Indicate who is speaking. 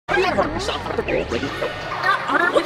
Speaker 1: Have you ever heard yourself on the great lady?